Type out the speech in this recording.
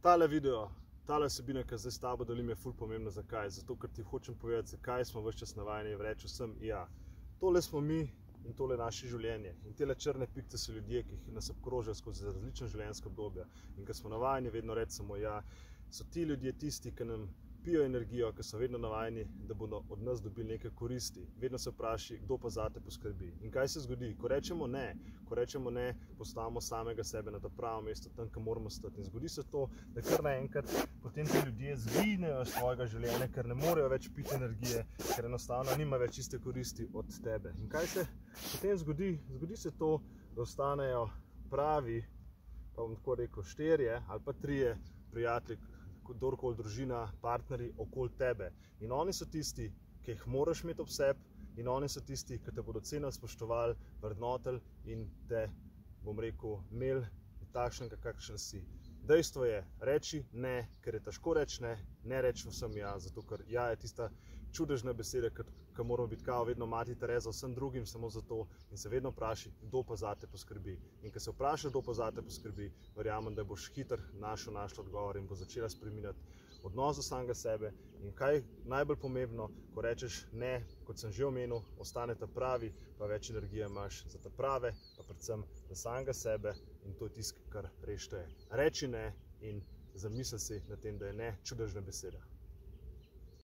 Tale video, tale vsebina, ki zdaj s tabo delim, je ful pomembna. Zakaj? Zato, ker ti hočem povedati, zakaj smo ves čas navajeni reči vsem, ja, tole smo mi in tole je naše življenje. In tele črne pikce so ljudje, ki nas obkrožajo skozi različne življenjske obdobja. In ker smo navajeni vedno reči samo ja, so ti ljudje tisti, ki nam pijo energijo, ki so vedno navajeni, da bodo od nas dobili nekaj koristi. Vedno se vpraši, kdo pa zate poskrbi. In kaj se zgodi? Ko rečemo ne, postavimo samega sebe na to pravo mesto, tam, kam moramo stati. In zgodi se to, da kar naenkrat potem ti ljudje zginejo iz svojega življenja, ker ne morejo več piti energije, ker enostavno nima več iste koristi od tebe. In kaj se potem zgodi? Zgodi se to, da ostanejo pravi, pa bom tako rekel, 4 ali pa 3 prijatelji, kdorkoli, družina, partnerji okoli tebe. In oni so tisti, ki jih moraš imeti ob sebi, in oni so tisti, ki te bodo cenili, spoštovali, vrednotili in te, bom rekel, imeli takšnega, kakšen si. Dejstvo je, reči ne, ker je težko reči ne, ne reči vsem ja, zato ker ja je tista čudežna beseda, ki moramo biti kao vedno mati Tereza vsem drugim samo zato, in se vedno vpraši, kdo pa zate poskrbi. In ko se vprašaš, kdo pa zate poskrbi, verjamem, da boš hitro našel odgovor in bo začela spreminjati odnos do samega sebe. In kaj najbolj pomembno, ko rečeš ne, kot sem že omenil, ostanete pravi, pa več energije imaš za te prave, pa predvsem za samega sebe, in to je tisto, kar res šteje. Reči ne in zamisli si na tem, da je ne čudežna beseda.